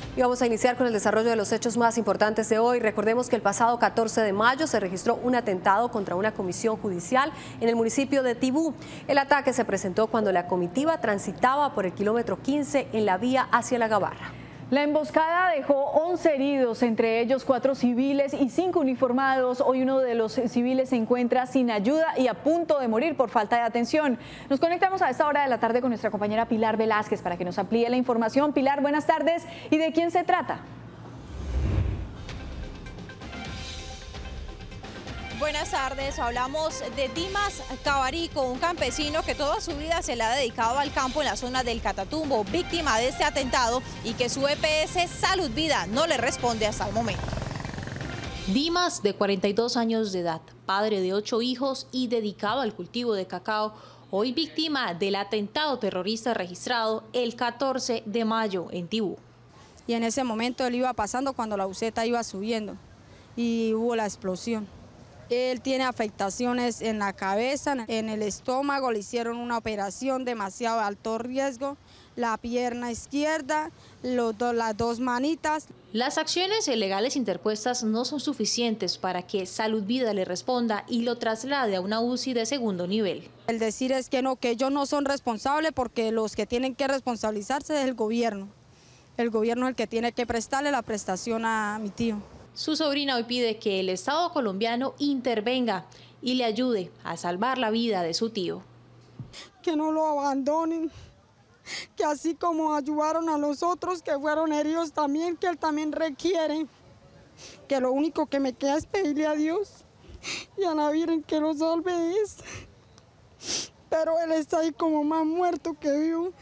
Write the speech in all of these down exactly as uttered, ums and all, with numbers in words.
Y vamos a iniciar con el desarrollo de los hechos más importantes de hoy. Recordemos que el pasado catorce de mayo se registró un atentado contra una comisión judicial en el municipio de Tibú. El ataque se presentó cuando la comitiva transitaba por el kilómetro quince en la vía hacia La Gabarra. La emboscada dejó once heridos, entre ellos cuatro civiles y cinco uniformados. Hoy uno de los civiles se encuentra sin ayuda y a punto de morir por falta de atención. Nos conectamos a esta hora de la tarde con nuestra compañera Pilar Velázquez para que nos amplíe la información. Pilar, buenas tardes. ¿Y de quién se trata? Buenas tardes, hablamos de Dimas Cabarico, un campesino que toda su vida se le ha dedicado al campo en la zona del Catatumbo, víctima de este atentado y que su E P S Salud Vida no le responde hasta el momento. Dimas, de cuarenta y dos años de edad, padre de ocho hijos y dedicado al cultivo de cacao, hoy víctima del atentado terrorista registrado el catorce de mayo en Tibú. Y en ese momento él iba pasando cuando la buseta iba subiendo y hubo la explosión. Él tiene afectaciones en la cabeza, en el estómago, le hicieron una operación demasiado alto riesgo, la pierna izquierda, los do, las dos manitas. Las acciones legales interpuestas no son suficientes para que Salud Vida le responda y lo traslade a una U C I de segundo nivel. El decir es que no, que ellos no son responsables porque los que tienen que responsabilizarse es el gobierno. El gobierno es el que tiene que prestarle la prestación a mi tío. Su sobrina hoy pide que el Estado colombiano intervenga y le ayude a salvar la vida de su tío. Que no lo abandonen, que así como ayudaron a los otros que fueron heridos también, que él también requiere. Que lo único que me queda es pedirle a Dios y a la Virgen que lo salve es. Pero él está ahí como más muerto que vivo.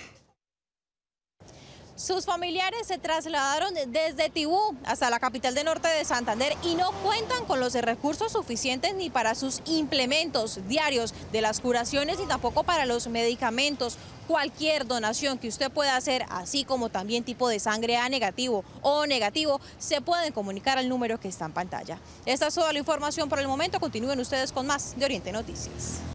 Sus familiares se trasladaron desde Tibú hasta la capital del norte de Santander y no cuentan con los recursos suficientes ni para sus implementos diarios de las curaciones ni tampoco para los medicamentos. Cualquier donación que usted pueda hacer, así como también tipo de sangre A negativo o negativo, se pueden comunicar al número que está en pantalla. Esta es toda la información por el momento. Continúen ustedes con más de Oriente Noticias.